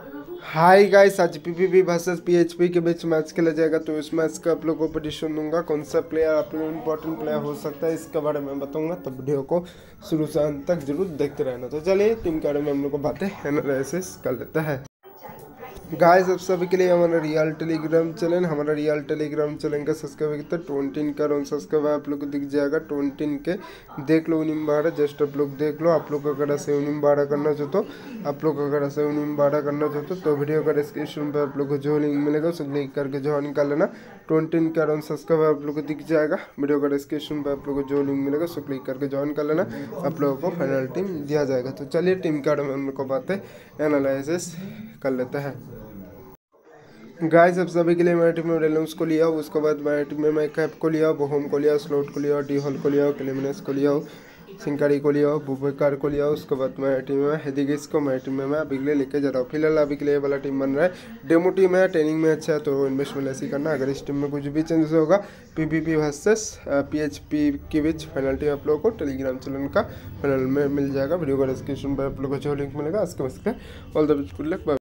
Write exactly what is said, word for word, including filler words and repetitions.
हाय guys, आज PPP versus PHP के बीच मैच खेला जाएगा। तो इस मैच का आप लोगों को प्रेडिक्शन दूंगा, कौन सा प्लेयर आप लोगों को इंपॉर्टेंट प्लेयर हो सकता है इसके बारे में बताऊंगा। तो वीडियो को शुरू से अंत तक जरूर देखते रहना। तो चलिए टीम के बारे में हम लोग को बातें एनालिसिस कर लेते हैं। गाइस, अब सभी के लिए हमारा रियल टेलीग्राम चैनल हमारा रियल टेलीग्राम चैनल का सब्सक्राइब कितना ट्वेंटी का रन सब्सक्राइब आप लोग को दिख जाएगा। ट्वेंटी के देख लो उन्नीस बारह, जस्ट आप लोग देख लो। आप लोग अगर ऐसे उन्नीस बारह करना चाहते हो आप लोग अगर ऐसे उन्नीस बारह करना चाहते हो तो वीडियो का डिस्क्रिप्शन पर आप लोग को जो लिंक मिलेगा उसे क्लिक करके ज्वाइन कर लेना। ट्वेंटी का रन सब्सक्राइब आप लोग को दिख जाएगा। वीडियो का डिस्क्रिप्शन पर आप लोग को जो लिंक मिलेगा उसे क्लिक करके ज्वाइन कर लेना। आप लोगों को फाइनल टीम दिया जाएगा। तो चलिए टीम के बारे में हम लोग को बातें एनालिसिस कर लेते हैं। गाइस, अब सभी के लिए मेरे टीम में रेलम्स को लिया, उसके बाद मेरे टीम में मैं कैप को लिया, बोहोम को लिया, स्लोट को लिया, डी हॉल को लिया, क्लेमिनस को लिया, सिंकारी को लिया, बुबेकार को लिया। उसके बाद मेरे टीम में हेदिगिस को मेरे टीम में मैं अभी के लिए लेके जा रहा हूँ। फिलहाल अभी के लिए वाला टीम बन रहा है। डेमो टीम है, ट्रेनिंग में अच्छा है तो इन्वेस्टमेंट ऐसे ही करना। अगर इस टीम में कुछ भी चेंजेस होगा पीपीपी वर्सेस पीएचपी के बीच फाइनल टीम आप लोगों को टेलीग्राम चैनल का फाइनल में मिल जाएगा। वीडियो का डिस्क्रिप्शन पर आप लोगों को जो लिंक मिलेगा उसके all the best, good luck.